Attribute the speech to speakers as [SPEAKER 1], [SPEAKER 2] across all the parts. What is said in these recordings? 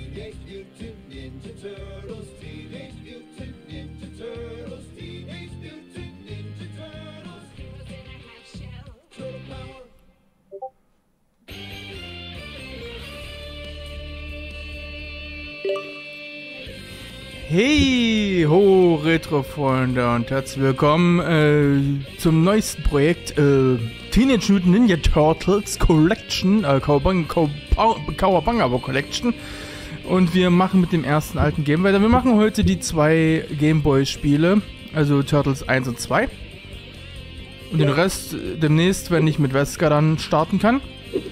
[SPEAKER 1] Hey ho Retro-Freunde und herzlich willkommen zum neuesten Projekt Teenage Mutant Ninja Turtles Collection, Cowabunga Collection, und wir machen mit dem ersten alten Game weiter. Wir machen heute die 2 Gameboy-Spiele, also Turtles 1 und 2, und den Rest demnächst, wenn ich mit Wesker dann starten kann.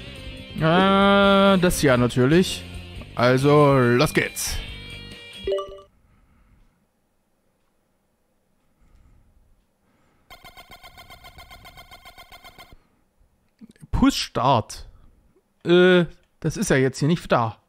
[SPEAKER 1] Das Jahr natürlich. Also, los geht's. Push Start. Das ist ja jetzt hier nicht da.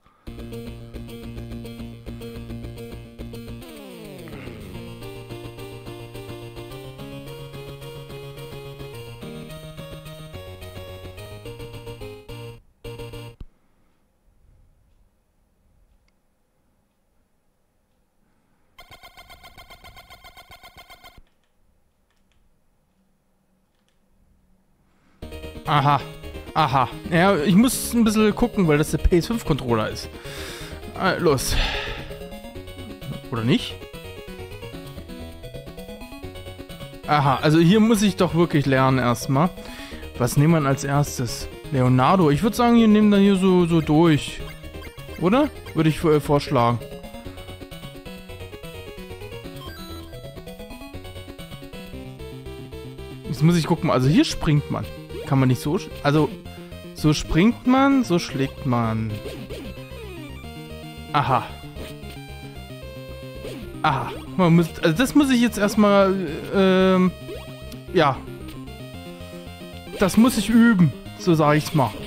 [SPEAKER 1] Aha. Aha. Ja, ich muss ein bisschen gucken, weil das der PS5-Controller ist. Los. Oder nicht? Aha, also hier muss ich doch wirklich lernen erstmal. Was nehmen wir als erstes? Leonardo. Ich würde sagen, wir nehmen dann hier so durch. Oder? Würde ich vorschlagen. Jetzt muss ich gucken. Also hier springt man. Kann man nicht so... Also, so springt man, so schlägt man. Aha. Aha. Also das muss ich jetzt erstmal... ja. Das muss ich üben. So sage ich's mal.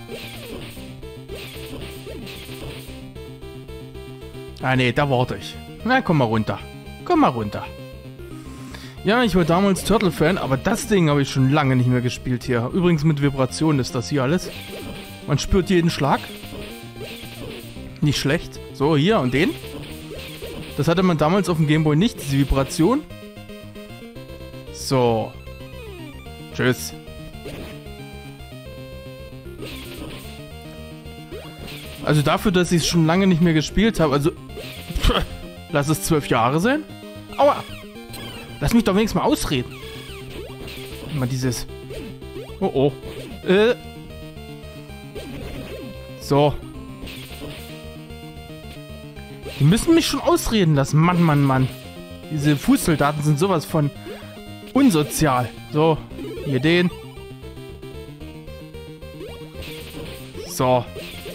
[SPEAKER 1] Ah, nee, da warte ich. Na, komm mal runter. Komm mal runter. Ja, ich war damals Turtle-Fan, aber das Ding habe ich schon lange nicht mehr gespielt hier. Übrigens mit Vibration ist das hier alles. Man spürt jeden Schlag. Nicht schlecht. So, hier und den. Das hatte man damals auf dem Gameboy nicht, diese Vibration. So. Tschüss. Also dafür, dass ich es schon lange nicht mehr gespielt habe, also... lass es 12 Jahre sein. Aua! Lass mich doch wenigstens mal ausreden. Immer dieses... Oh oh. So. Die müssen mich schon ausreden lassen. Mann, Mann, Mann. Diese Fußsoldaten sind sowas von unsozial. So. Hier den. So.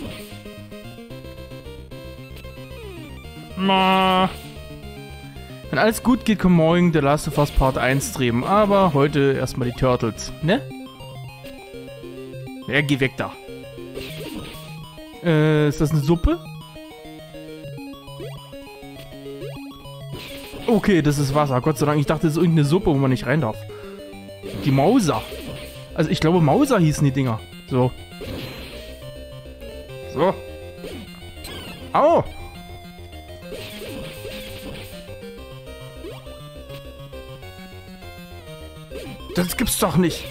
[SPEAKER 1] Wenn alles gut geht, kann morgen der Last of Us Part 1 streamen. Aber heute erstmal die Turtles, ne? Ja, geh weg da. Ist das eine Suppe? Okay, das ist Wasser. Gott sei Dank. Ich dachte, das ist irgendeine Suppe, wo man nicht rein darf. Die Mauser. Also ich glaube, Mauser hießen die Dinger. So. So. Au! Das gibt's doch nicht.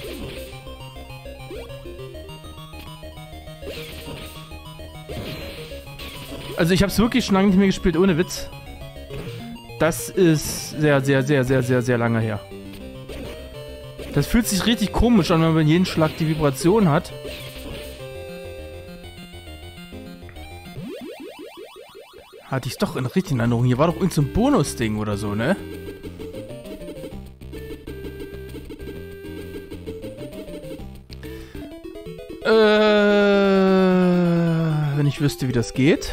[SPEAKER 1] Also ich habe es wirklich schon lange nicht mehr gespielt, ohne Witz. Das ist sehr, sehr, sehr, sehr, sehr, sehr lange her. Das fühlt sich richtig komisch an, wenn man jeden Schlag die Vibration hat. Hatte ich doch in richtigen Erinnerung. Hier war doch irgend so ein Bonus-Ding oder so, ne? Wenn ich wüsste, wie das geht.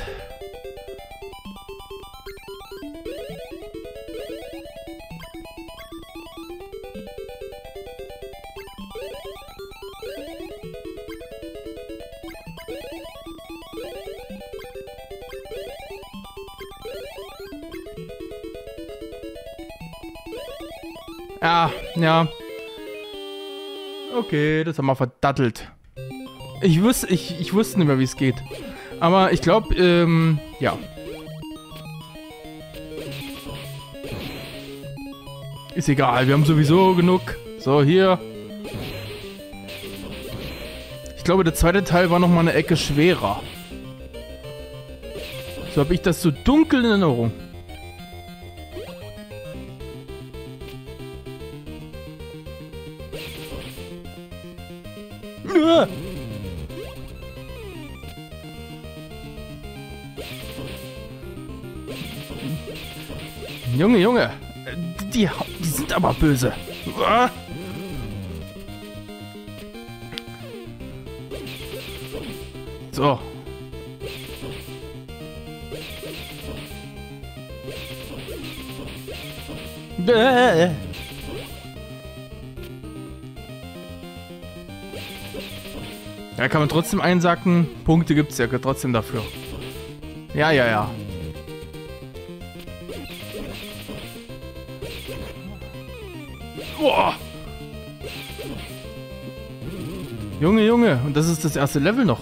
[SPEAKER 1] Ja, ja. Okay, das haben wir verdattelt. Ich wusste nicht mehr, wie es geht. Aber ich glaube, ja. Ist egal, wir haben sowieso genug. So, hier. Ich glaube, der zweite Teil war nochmal eine Ecke schwerer. So habe ich das so dunkel in Erinnerung. Junge, Junge. Die sind aber böse. So. Ja, kann man trotzdem einsacken. Punkte gibt es ja trotzdem dafür. Ja, ja, ja. Boah. Junge, Junge. Und das ist das erste Level noch.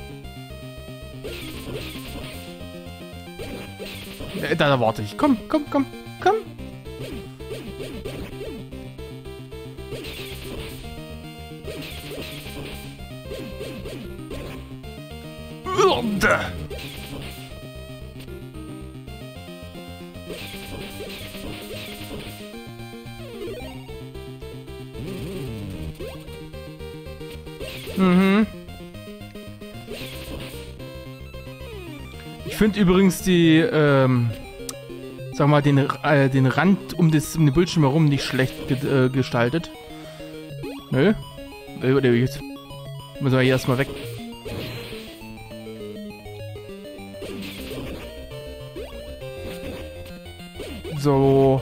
[SPEAKER 1] Da warte ich. Komm, komm, komm, komm. Mhm. Ich finde übrigens die, sag mal, den Rand um den Bildschirm herum nicht schlecht gestaltet. Nö. Jetzt müssen wir hier erstmal weg. So.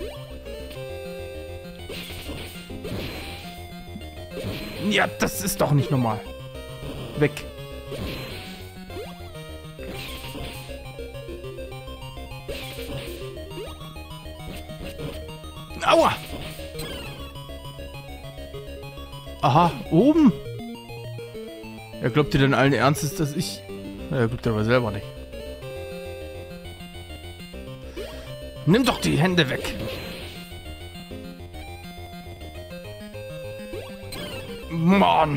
[SPEAKER 1] Ja, das ist doch nicht normal. Weg. Aua! Aha, oben. Er glaubt dir denn allen Ernstes, dass ich... Er glaubt aber selber nicht. Nimm doch die Hände weg. Mann.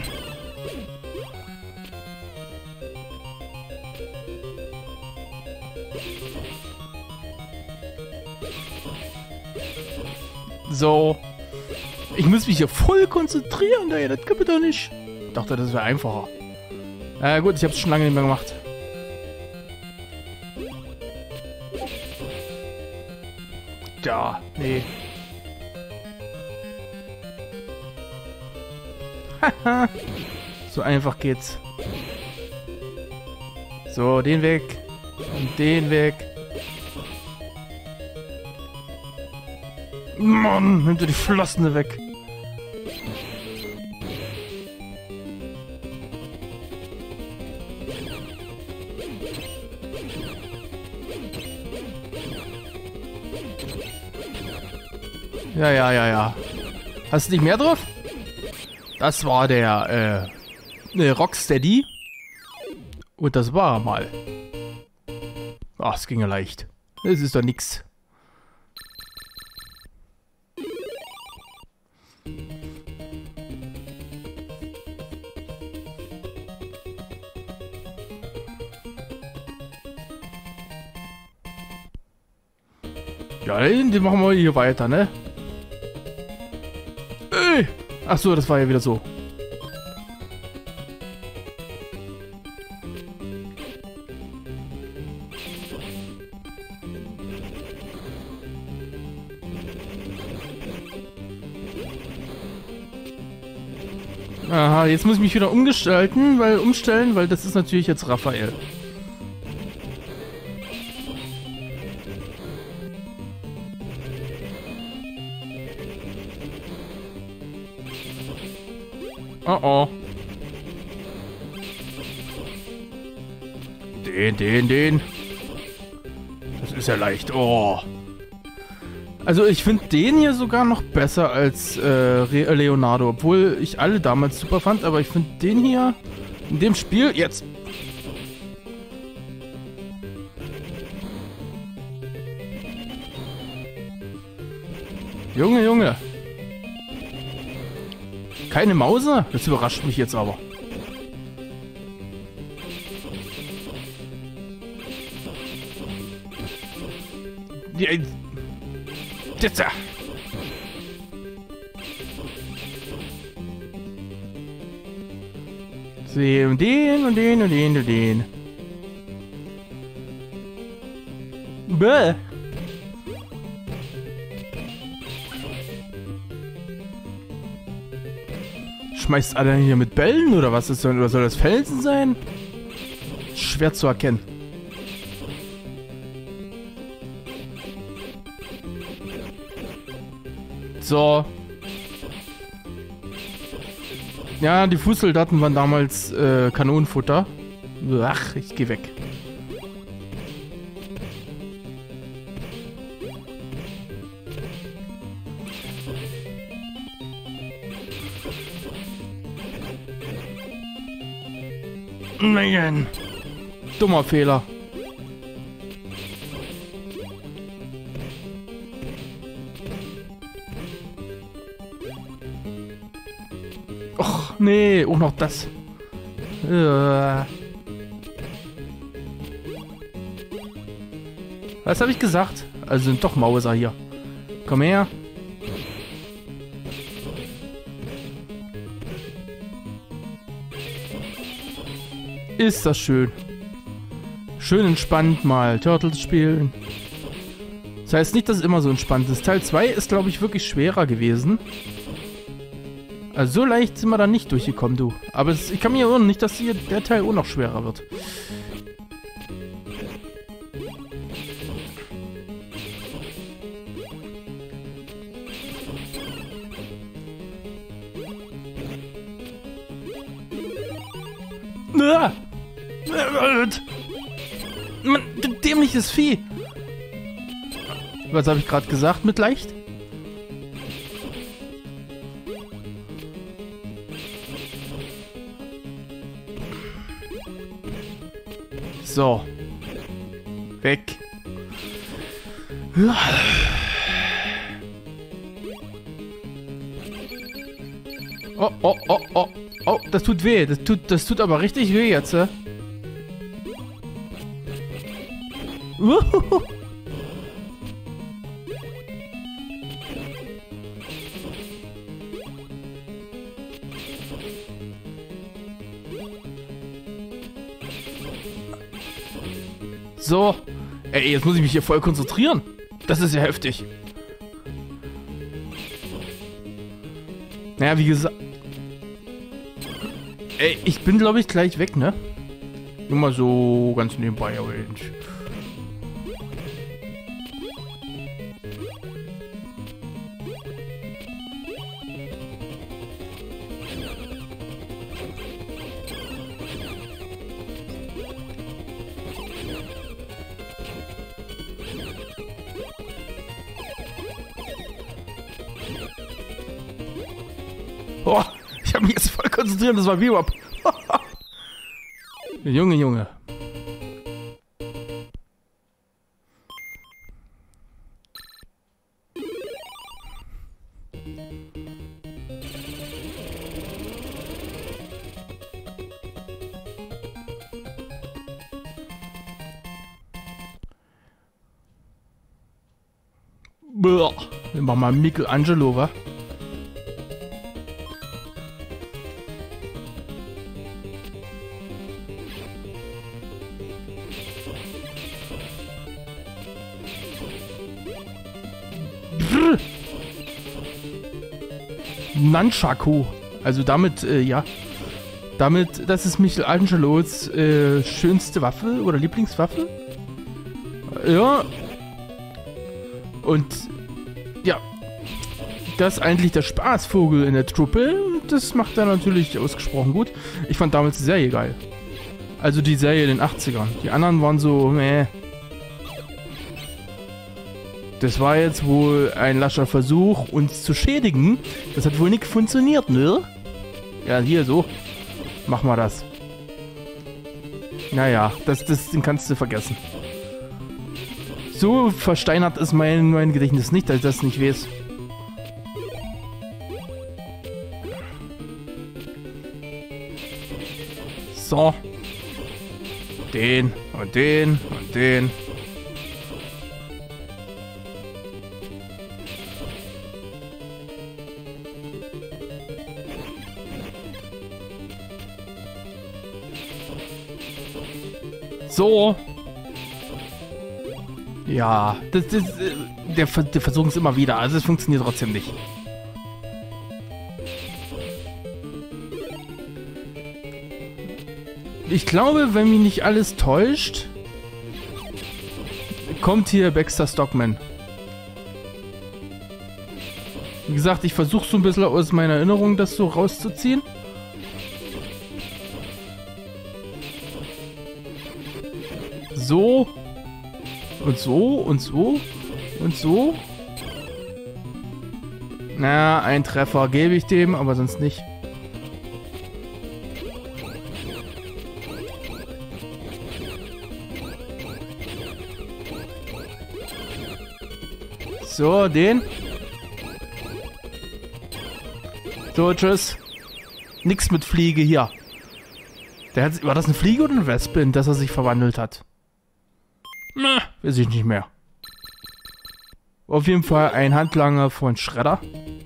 [SPEAKER 1] So. Ich muss mich hier voll konzentrieren, ey. Das kann man doch nicht. Ich dachte, das wäre einfacher. Gut, ich habe es schon lange nicht mehr gemacht. Ja, nee. Haha. So einfach geht's. So, den weg. Und den weg. Mann, nimm dir die Flossen weg. Ja, ja, ja, ja. Hast du nicht mehr drauf? Das war der, Rocksteady. Und das war er mal. Ach, es ging ja leicht. Das ist doch nix. Ja, den machen wir hier weiter, ne? Ey! Ach so, das war ja wieder so. Aha, jetzt muss ich mich wieder umstellen, weil das ist natürlich jetzt Raphael. Oh oh. Den. Das ist ja leicht. Oh. Also ich finde den hier sogar noch besser als Leonardo, obwohl ich alle damals super fand, aber ich finde den hier in dem Spiel jetzt Junge, Junge. Keine Mause? Das überrascht mich jetzt aber. Jetzt da. Sehen und den und den und den und den. Bäh. Schmeißt alle hier mit Bällen oder was ist das? Oder soll das Felsen sein? Schwer zu erkennen. So. Ja, die Fußsoldaten waren damals Kanonenfutter. Ach, ich geh weg. Nein. Dummer Fehler. Och, nee, auch noch das. Was habe ich gesagt? Also sind doch Mauser hier. Komm her. Ist das schön. Schön entspannt mal Turtles spielen. Das heißt nicht, dass es immer so entspannt ist. Teil 2 ist, glaube ich, wirklich schwerer gewesen. Also so leicht sind wir da nicht durchgekommen, du. Aber ich kann mir irren, nicht, dass hier der Teil auch noch schwerer wird. Mann, dämliches Vieh. Was habe ich gerade gesagt mit leicht? So. Weg. Oh, oh, oh, oh. Oh, das tut weh. Das tut aber richtig weh jetzt. So. Ey, jetzt muss ich mich hier voll konzentrieren. Das ist ja heftig. Naja, wie gesagt. Ey, ich bin, glaube ich, gleich weg, ne? Nur mal so ganz nebenbei erwähnt. Oh, ich habe mich jetzt voll konzentriert, das war Bebop. Junge, Junge. Boah, wir machen mal Michelangelo, wa? Nunchaku. Also damit, ja. Damit, das ist Michelangelos schönste Waffe oder Lieblingswaffe. Ja. Und, ja. Das ist eigentlich der Spaßvogel in der Truppe. Das macht er natürlich ausgesprochen gut. Ich fand damals die Serie geil. Also die Serie in den 80ern. Die anderen waren so, meh. Das war jetzt wohl ein lascher Versuch, uns zu schädigen. Das hat wohl nicht funktioniert, ne? Ja, hier so. Mach mal das. Naja, den kannst du vergessen. So versteinert ist mein Gedächtnis nicht, dass ich das nicht weiß. So. Den und den und den. So. Ja, der versuchen es immer wieder. Also es funktioniert trotzdem nicht. Ich glaube, wenn mich nicht alles täuscht, kommt hier Baxter Stockman. Wie gesagt, ich versuche so ein bisschen aus meiner Erinnerung das so rauszuziehen. So. Und so und so und so. Na, ein Treffer gebe ich dem, aber sonst nicht. So, den. So, tschüss. Nix mit Fliege hier. War das eine Fliege oder eine Wespe, in das er sich verwandelt hat? Na, weiß ich nicht mehr. Auf jeden Fall ein Handlanger von Shredder.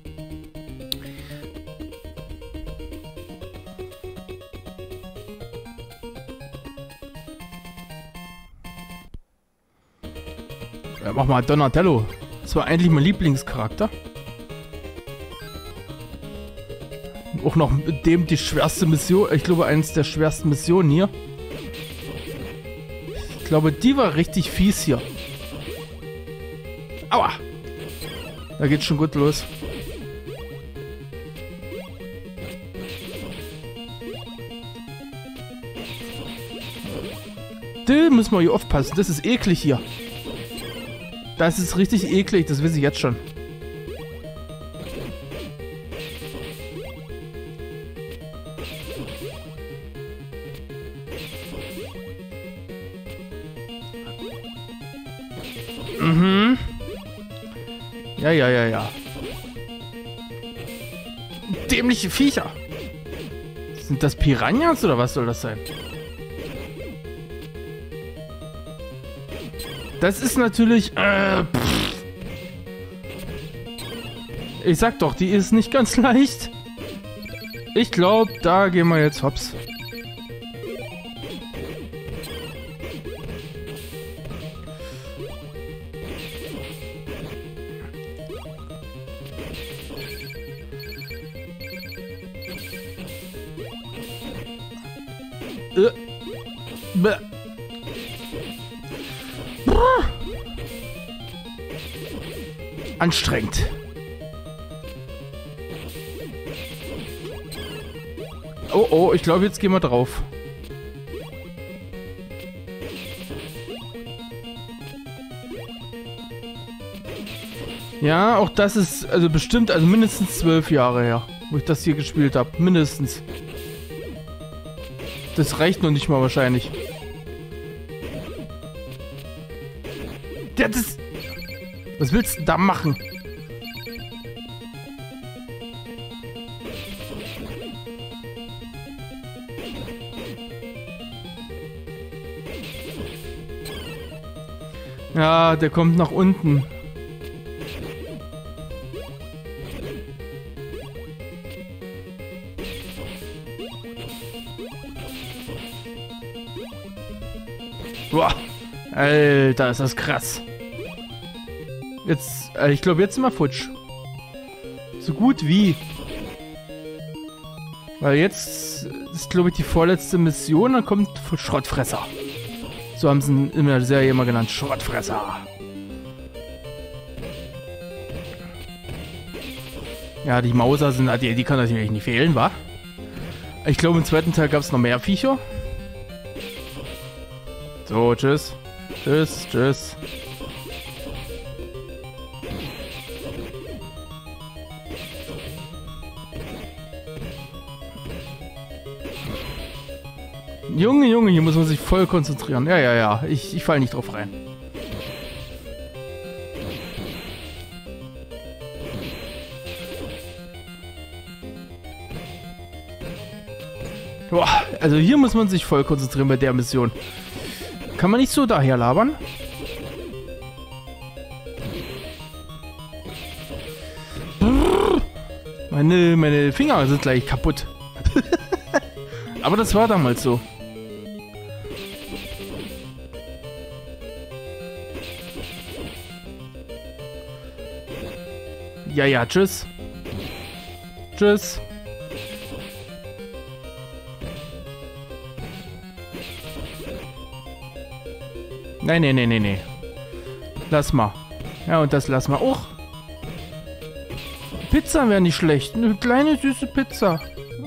[SPEAKER 1] Ja, mach mal Donatello. Das war eigentlich mein Lieblingscharakter. Auch noch mit dem die schwerste Mission. Ich glaube, eines der schwersten Missionen hier. Ich glaube, die war richtig fies hier. Aua! Da geht's schon gut los. Da müssen wir hier aufpassen. Das ist eklig hier. Das ist richtig eklig. Das weiß ich jetzt schon. Mhm. Ja, ja, ja, ja. Dämliche Viecher. Sind das Piranhas oder was soll das sein? Das ist natürlich... Ich sag doch, die ist nicht ganz leicht. Ich glaube, da gehen wir jetzt hops. Anstrengend. Oh, oh, ich glaube, jetzt gehen wir drauf. Ja, auch das ist also bestimmt, also mindestens 12 Jahre her, wo ich das hier gespielt habe. Mindestens. Das reicht noch nicht mal wahrscheinlich. Das... Was willst du da machen? Ja, der kommt nach unten. Boah, Alter, ist das krass. Jetzt, ich glaube, jetzt sind wir futsch. So gut wie. Weil jetzt ist, glaube ich, die vorletzte Mission, dann kommt Schrottfresser. So haben sie ihn in der Serie immer genannt, Schrottfresser. Ja, die Mauser sind, die kann natürlich nicht fehlen, wa? Ich glaube, im zweiten Teil gab es noch mehr Viecher. So, tschüss. Tschüss, tschüss. Junge, Junge, hier muss man sich voll konzentrieren. Ja, ja, ja. Ich falle nicht drauf rein. Boah, Also hier muss man sich voll konzentrieren bei der Mission. Kann man nicht so daher labern? Meine Finger sind gleich kaputt. Aber das war damals so. Ja, ja, tschüss. Tschüss. Nein, nee, nee, nee, nee. Lass mal. Ja, und das lass mal auch. Pizza wäre nicht schlecht. Eine kleine, süße Pizza.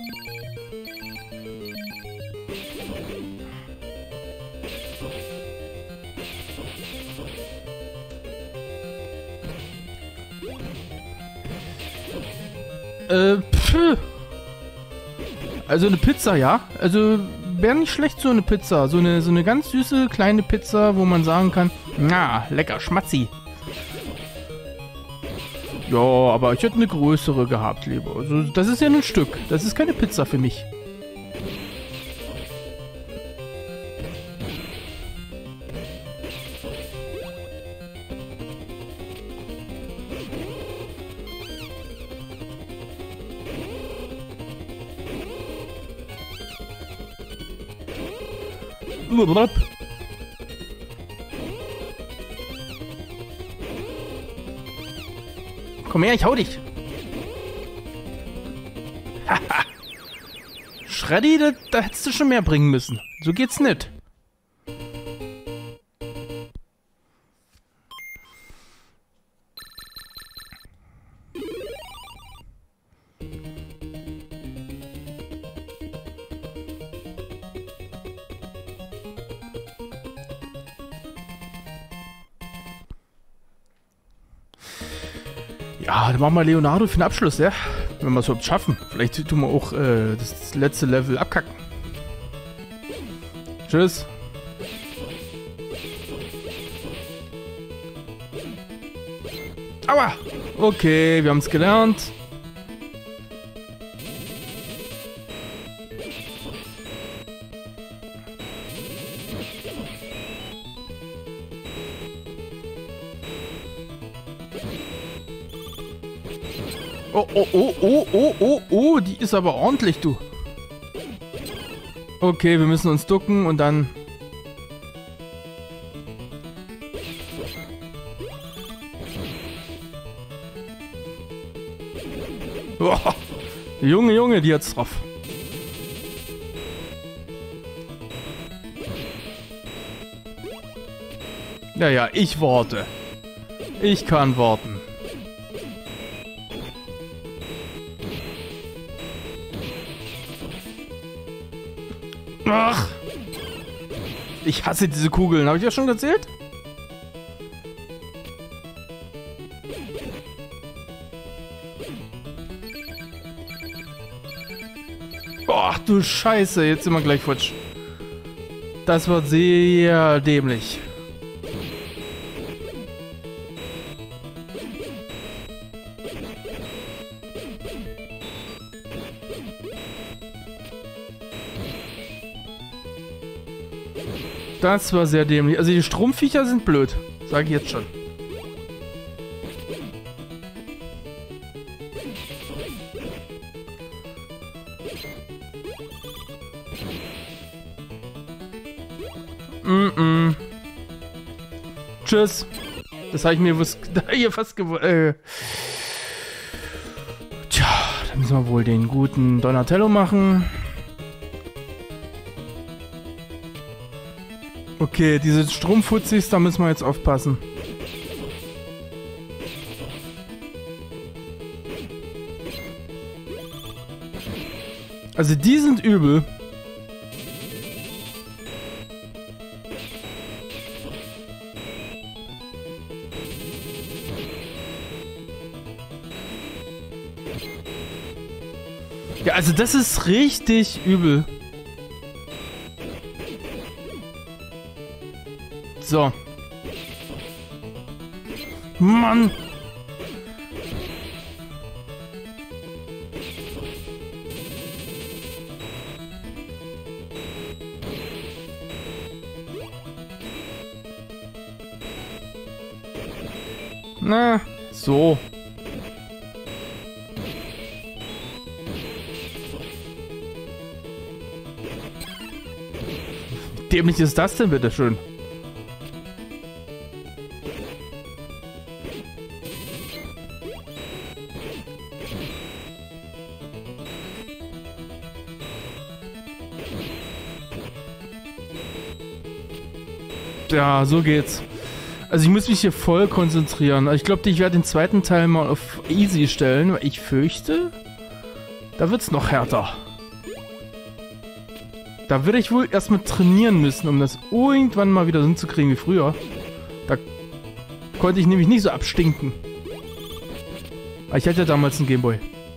[SPEAKER 1] Also eine Pizza, ja. Also wäre nicht schlecht so eine Pizza. So eine ganz süße kleine Pizza, wo man sagen kann, na, lecker, schmatzi. Ja, aber ich hätte eine größere gehabt, lieber. Also das ist ja nur ein Stück. Das ist keine Pizza für mich. Komm her, ich hau dich. Haha. Shreddy, da hättest du schon mehr bringen müssen. So geht's nicht. Ja, dann machen wir Leonardo für den Abschluss, ja? Wenn wir es überhaupt schaffen. Vielleicht tun wir auch das letzte Level abkacken. Tschüss. Aua! Okay, wir haben es gelernt. Oh, oh, oh, oh, oh, oh, oh, die ist aber ordentlich, du. Okay, wir müssen uns ducken und dann... Oh, Junge, Junge, die hat's drauf. Naja, ich warte. Ich kann warten. Ach! Ich hasse diese Kugeln. Habe ich das schon erzählt? Ach du Scheiße, jetzt sind wir gleich futsch. Das wird sehr dämlich. Das war sehr dämlich. Also die Strumpfviecher sind blöd. Sage ich jetzt schon. Tschüss. Das habe ich mir hier fast gewollt. Tja, dann müssen wir wohl den guten Donatello machen. Okay, diese Strumpfhutzis, da müssen wir jetzt aufpassen. Also die sind übel. Ja, also das ist richtig übel. So. Mann. Na, so. Wie dämlich ist das denn, bitteschön? Ja, so geht's. Also ich muss mich hier voll konzentrieren. Ich glaube, ich werde den zweiten Teil mal auf Easy stellen, weil ich fürchte, da wird's noch härter. Da würde ich wohl erstmal trainieren müssen, um das irgendwann mal wieder hinzukriegen wie früher. Da konnte ich nämlich nicht so abstinken. Aber ich hatte ja damals einen Gameboy.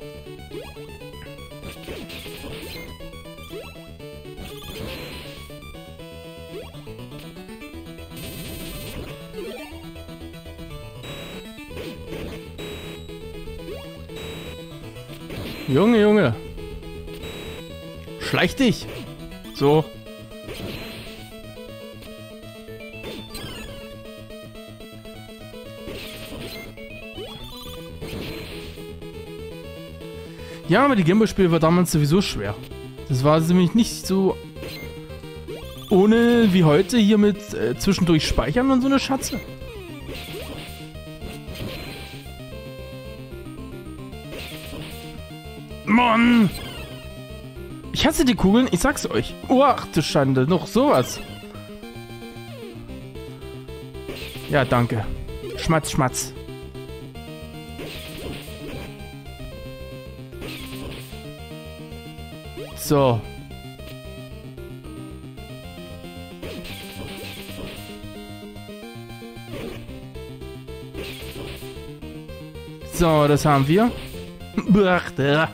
[SPEAKER 1] Junge, Junge. Schleich dich. So. Ja, aber die Gameboy-Spiele war damals sowieso schwer. Das war nämlich nicht so ohne wie heute hier mit zwischendurch speichern und so eine Schatze. Mann! Ich hasse die Kugeln, ich sag's euch. Oh, ach du Schande, noch sowas. Ja, danke. Schmatz, schmatz. So. So, das haben wir. Beachte.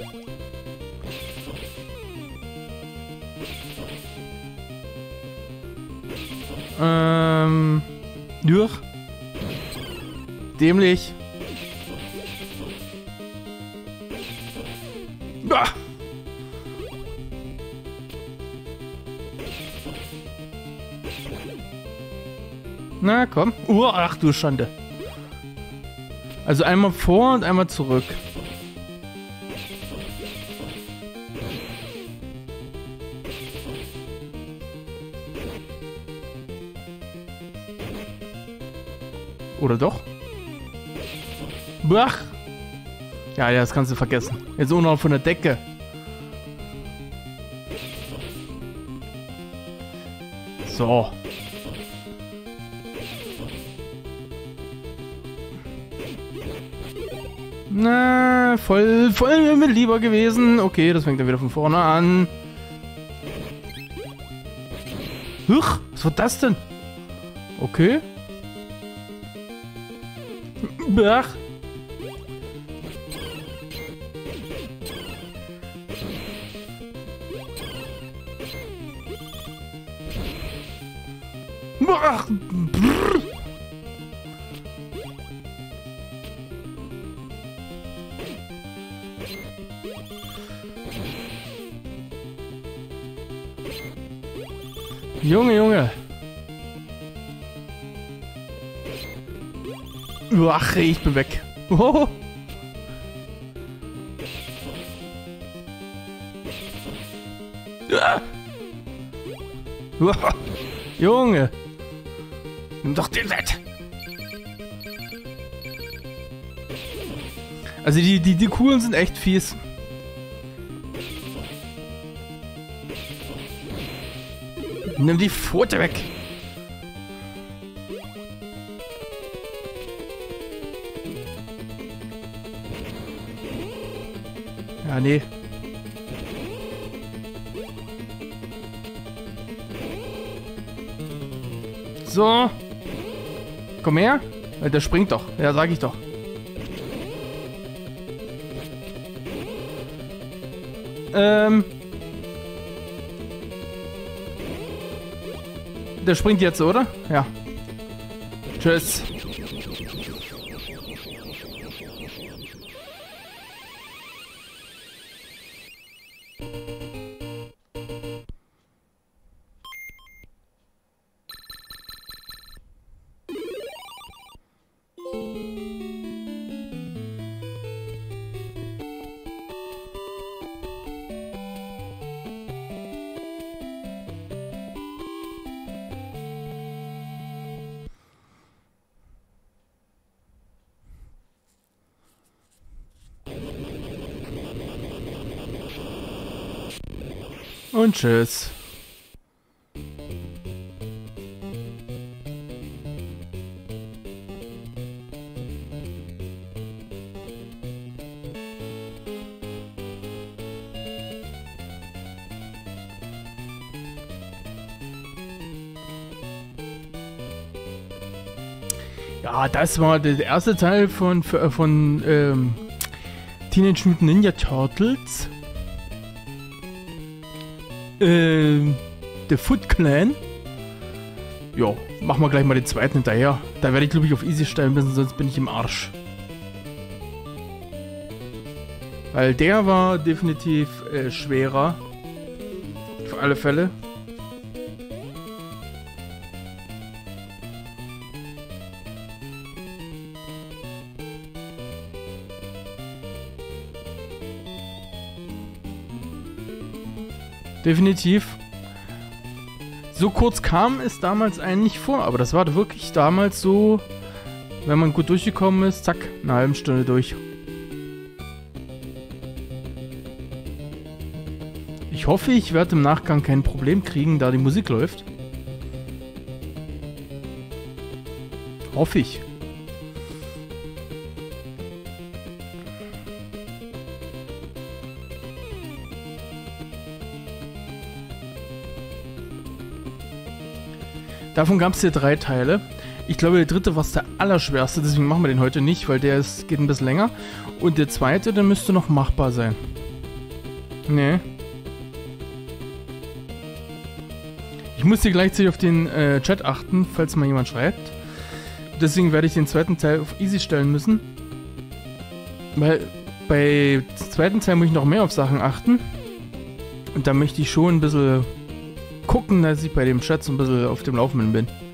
[SPEAKER 1] Durch. Dämlich. Bah. Na komm. Ach du Schande. Also einmal vor und einmal zurück. Oder doch? Bach! Ja, das kannst du vergessen. Jetzt auch noch von der Decke. So. Na, voll mir lieber gewesen. Okay, das fängt dann wieder von vorne an. Huch, was war das denn? Okay. Bach. Bach. Brr. Junge, Junge. Ach, ich bin weg. Oh. Ah. Junge. Nimm doch den Wett. Also die Kugeln sind echt fies. Nimm die Pfote weg. Ja, nee. So. Komm her. Der springt doch. Ja, sag ich doch. Der springt jetzt, oder? Ja. Tschüss. Und tschüss. Ja, das war der erste Teil von Teenage Mutant Ninja Turtles. Der Foot Clan. Ja, machen wir gleich mal den zweiten hinterher. Da werde ich, glaube ich, auf Easy stellen müssen, sonst bin ich im Arsch. Weil der war definitiv schwerer. Auf alle Fälle. Definitiv. So kurz kam es damals eigentlich vor, aber das war wirklich damals so, wenn man gut durchgekommen ist, zack, eine halbe Stunde durch. Ich hoffe, ich werde im Nachgang kein Problem kriegen, da die Musik läuft. Hoffe ich. Davon gab es hier 3 Teile. Ich glaube, der dritte war der allerschwerste, deswegen machen wir den heute nicht, weil der geht ein bisschen länger. Und der zweite, der müsste noch machbar sein. Nee. Ich muss hier gleichzeitig auf den Chat achten, falls mal jemand schreibt. Deswegen werde ich den zweiten Teil auf Easy stellen müssen. Weil bei dem zweiten Teil muss ich noch mehr auf Sachen achten. Und da möchte ich schon ein bisschen gucken, dass ich bei dem Chat so ein bisschen auf dem Laufenden bin.